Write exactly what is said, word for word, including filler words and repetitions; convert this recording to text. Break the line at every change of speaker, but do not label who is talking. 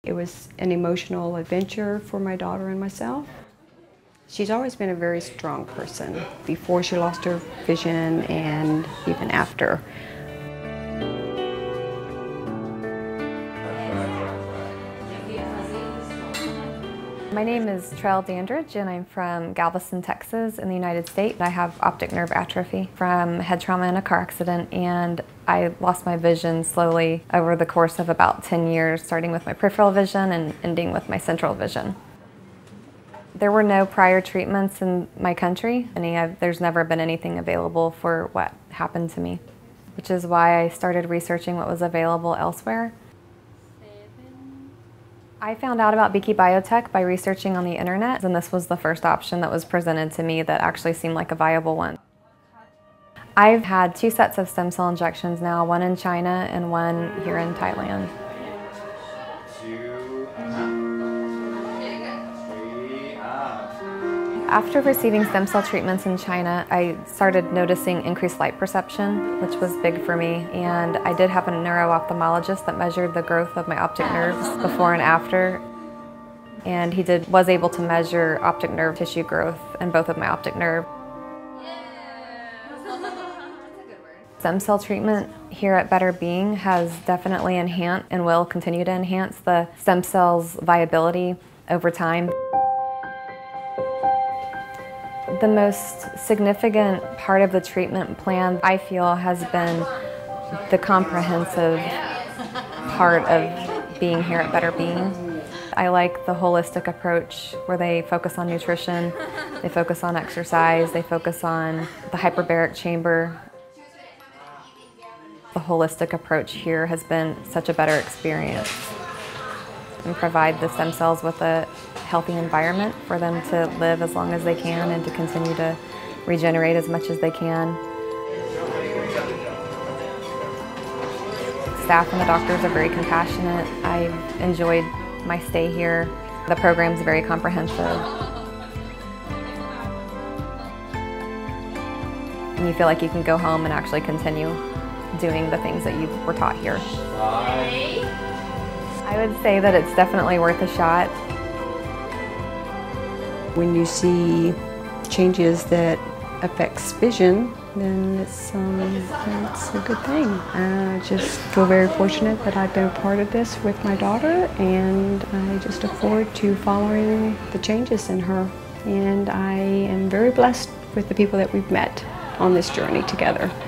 It was an emotional adventure for my daughter and myself. She's always been a very strong person, before she lost her vision and even after.
My name is Trelle and I'm from Galveston, Texas in the United States. I have optic nerve atrophy from head trauma in a car accident, and I lost my vision slowly over the course of about ten years, starting with my peripheral vision and ending with my central vision. There were no prior treatments in my country, and I've, there's never been anything available for what happened to me, which is why I started researching what was available elsewhere. I found out about Beike Biotech by researching on the internet, and this was the first option that was presented to me that actually seemed like a viable one. I've had two sets of stem cell injections now, one in China and one here in Thailand. After receiving stem cell treatments in China, I started noticing increased light perception, which was big for me. And I did have a neuro-ophthalmologist that measured the growth of my optic nerves before and after. And he did, was able to measure optic nerve tissue growth in both of my optic nerves. Stem cell treatment here at Better Being has definitely enhanced and will continue to enhance the stem cells' viability over time. The most significant part of the treatment plan, I feel, has been the comprehensive part of being here at Better Being. I like the holistic approach where they focus on nutrition, they focus on exercise, they focus on the hyperbaric chamber. The holistic approach here has been such a better experience, and provide the stem cells with a healthy environment for them to live as long as they can and to continue to regenerate as much as they can. Staff and the doctors are very compassionate. I've enjoyed my stay here. The program's very comprehensive. And you feel like you can go home and actually continue doing the things that you were taught here. I would say that it's definitely worth a shot.
When you see changes that affects vision, then it's, um, it's a good thing. I just feel very fortunate that I've been a part of this with my daughter, and I just look forward to following the changes in her. And I am very blessed with the people that we've met on this journey together.